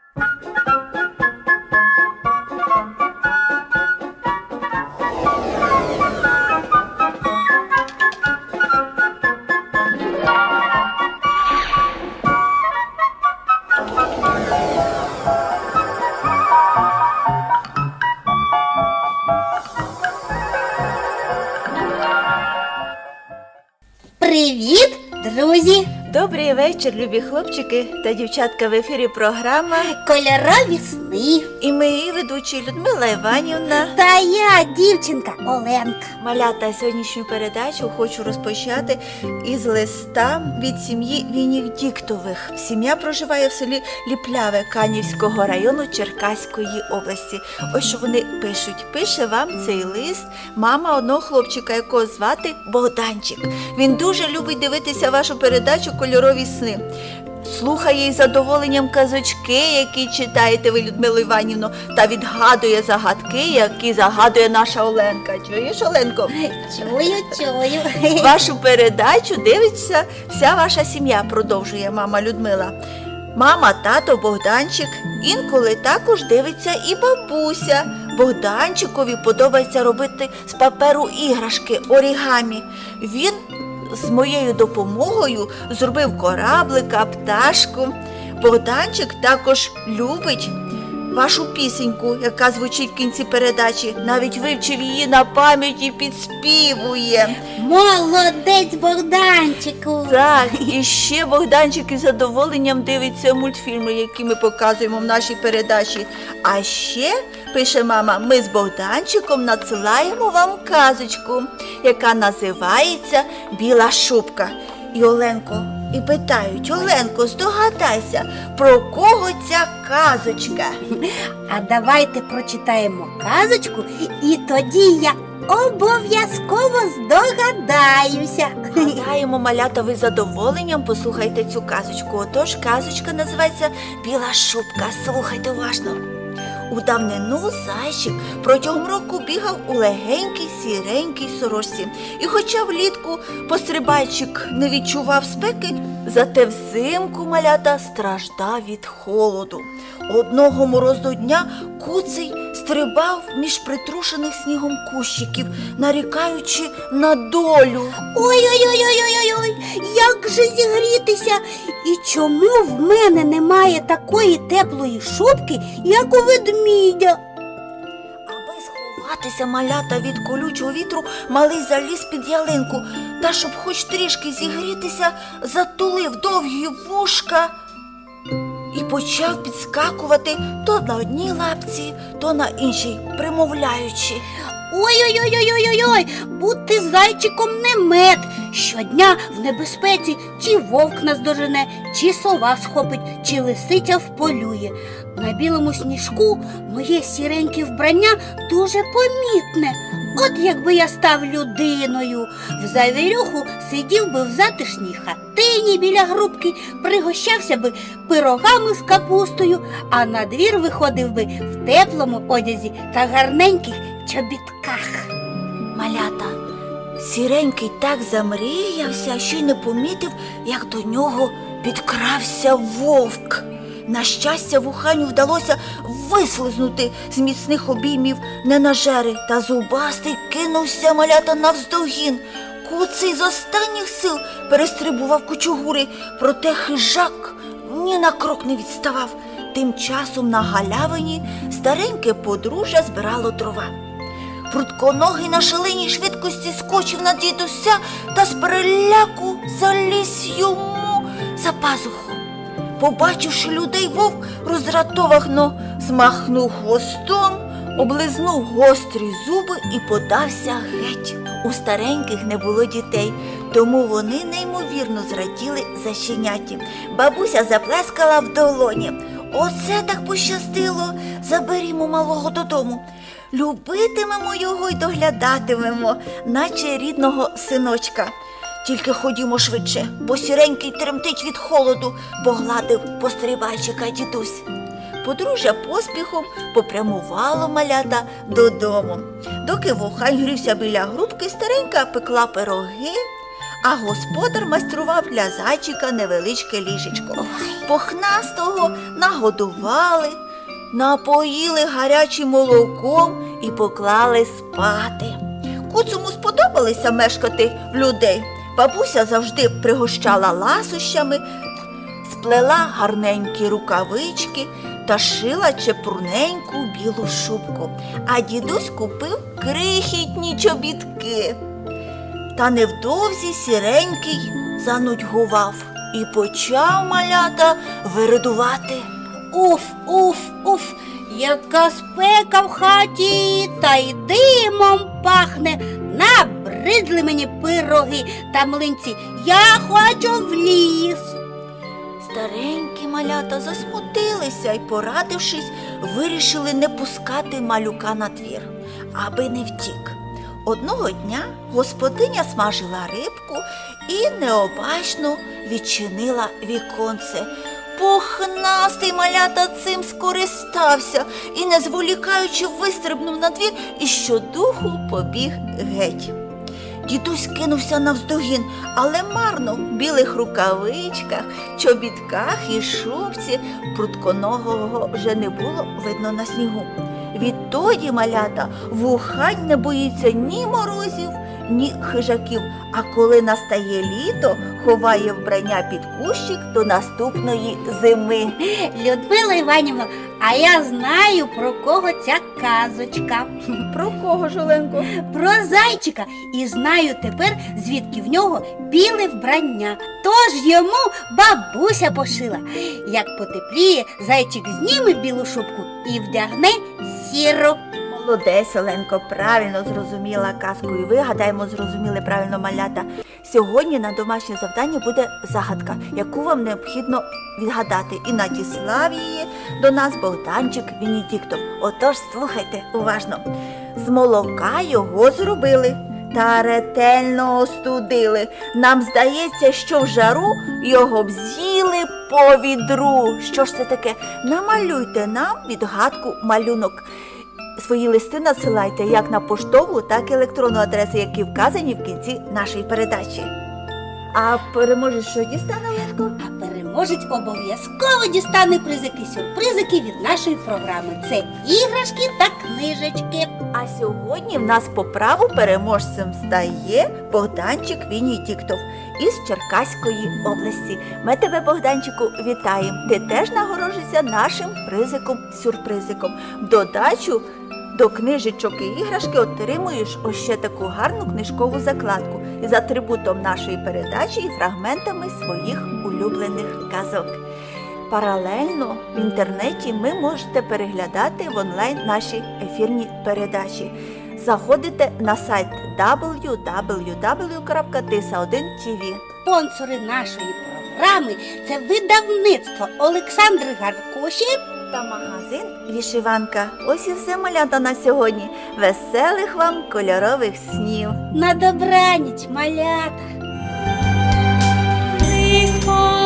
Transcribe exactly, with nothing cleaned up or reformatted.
Привіт, друзі! Добрий вечір, любі хлопчики та дівчатка, в ефірі програма «Кольорові сни». І ми її ведучі Людмила Іванівна та я, дівчинка Оленка. Малята, сьогоднішню передачу хочу розпочати із листа від сім'ї Венедіктових. Сім'я проживає в селі Ліпляве Канівського району Черкаської області. Ось що вони пишуть. Пише вам цей лист мама одного хлопчика, якого звати Богданчик. Він дуже любить дивитися вашу передачу «Кольорові сни». Слухає із задоволенням казочки, які читаєте ви, Людмило Іванівно, та відгадує загадки, які загадує наша Оленка. Чуєш, Оленко? Чую, чую. Вашу передачу дивиться вся ваша сім'я, продовжує мама Людмила. Мама, тато, Богданчик, інколи також дивиться і бабуся. Богданчикові подобається робити з паперу іграшки, орігамі. Він з моєю допомогою зробив кораблика, пташку. Богданчик також любить вашу пісеньку, яка звучить в кінці передачі. Навіть вивчив її на пам'ять і підспівує. Молодець, Богданчику! Так, і ще Богданчик із задоволенням дивиться мультфільми, які ми показуємо в нашій передачі. А ще, пише мама, ми з Богданчиком надсилаємо вам казочку, яка називається «Біла шубка». І Оленко, і питають: Оленко, здогадайся, про кого ця казочка? А давайте прочитаємо казочку, і тоді я обов'язково здогадаюся. Гадаємо, малята, ви з задоволенням послухайте цю казочку. Отож, казочка називається «Біла шубка». Слухайте уважно. У давнину зайчик протягом року бігав у легенькій сіренькій сорочці. І хоча влітку пострибайчик не відчував спеки, зате взимку малята страждав від холоду. Одного морозного дня куций стрибав між притрушених снігом кущиків, нарікаючи на долю. Ой-ой-ой-ой-ой-ой, як же зігрітися? І чому в мене немає такої теплої шубки, як у ведмідя? Аби сховатися, малята, від колючого вітру, малий заліз під ялинку, та щоб хоч трішки зігрітися, затулив довгі вушка і почав підскакувати то на одній лапці, то на іншій, примовляючи: Ой-ой-ой-ой-ой-ой, бути зайчиком не мед. Щодня в небезпеці чи вовк наздожене, чи сова схопить, чи лисиця вполює. На білому сніжку моє сіреньке вбрання дуже помітне. От якби я став людиною, в завірюху сидів би в затишній хатині біля грубки, пригощався би пирогами з капустою, а на двір виходив би в теплому одязі та гарненьких чобітках. Малята, сіренький так замріявся, що й не помітив, як до нього підкрався вовк. На щастя, вуханю вдалося вислизнути з міцних обіймів ненажери, та зубастий кинувся, малята, навздогін. Куций з останніх сил перестрибував кучугури, проте хижак ні на крок не відставав. Тим часом на галявині стареньке подружжя збирало дрова. Прудконогий на шаленій швидкості скочив на дідуся та з переляку заліз йому за пазуху. Побачивши людей, вовк роздратовано змахнув хвостом, облизнув гострі зуби і подався геть. У стареньких не було дітей, тому вони неймовірно зраділи зайченяті. Бабуся заплескала в долоні: оце так пощастило, заберімо малого додому. Любитимемо його й доглядатимемо, наче рідного синочка. Тільки ходімо швидше, бо сіренький тремтить від холоду, погладив пострибайчика дідусь. Подружжя поспіхом попрямувало, малята, додому. Доки вухань грівся біля грубки, старенька пекла пироги, а господар майстрував для зайчика невеличке ліжечко. Пухнастого нагодували, напоїли гарячим молоком і поклали спати. Куцому сподобалося мешкати в людей. Бабуся завжди пригощала ласощами, сплела гарненькі рукавички та шила чепурненьку білу шубку. А дідусь купив крихітні чобітки. Та невдовзі сіренький занудьгував і почав, малята, виридувати. Уф, уф, уф, яка спека в хаті, та й димом пахне. Набридли мені пироги та млинці, я хочу в ліс. Старенькі малята засмутилися і, порадившись, вирішили не пускати малюка на двір, аби не втік. Одного дня господиня смажила рибку і необачно відчинила віконце. Пухнастий малята цим скористався і, не зволікаючи, вистрибнув на двір і щодуху побіг геть. Дідусь кинувся навздогін, але марно. В білих рукавичках, чобітках і шубці прутконогого вже не було видно на снігу. Відтоді малята вухань не боїться ні морозів, ні хижаків, а коли настає літо, ховає вбрання під кущик до наступної зими. Людмила Іванівна, а я знаю, про кого ця казочка. Про кого ж, Оленко? Про зайчика. І знаю тепер, звідки в нього біле вбрання. Тож йому бабуся пошила. Як потепліє, зайчик зніме білу шубку і вдягне сіру. Молодець, Оленко, правильно зрозуміла казку. І ви, гадаємо, зрозуміли правильно, малята. Сьогодні на домашнє завдання буде загадка, яку вам необхідно відгадати. І надіслав її до нас Богданчик Венедіктов. Отож, слухайте уважно. З молока його зробили та ретельно остудили. Нам здається, що в жару його б з'їли по відру. Що ж це таке? Намалюйте нам відгадку малюнок. Свої листи надсилайте як на поштову, так і електронну адресу, які вказані в кінці нашої передачі. А переможець що дістане, Оленко? А переможець обов'язково дістане призики-сюрпризики від нашої програми. Це іграшки та книжечки. А сьогодні в нас по праву переможцем стає Богданчик Венедіктов із Черкаської області. Ми тебе, Богданчику, вітаємо. Ти теж нагороджуєшся нашим призиком-сюрпризиком. В додачу до книжечок і іграшки отримуєш ось ще таку гарну книжкову закладку із атрибутом нашої передачі і фрагментами своїх улюблених казок. Паралельно в інтернеті ви можете переглядати в онлайн наші ефірні передачі. Заходите на сайт дабл ю дабл ю дабл ю крапка тиса один ті ві. Спонсори нашої програми – це видавництво Олександри Гаркоші та магазин «Вишиванка». Ось і все, малята, на сьогодні. Веселих вам кольорових снів! На добраніч, малята! Близько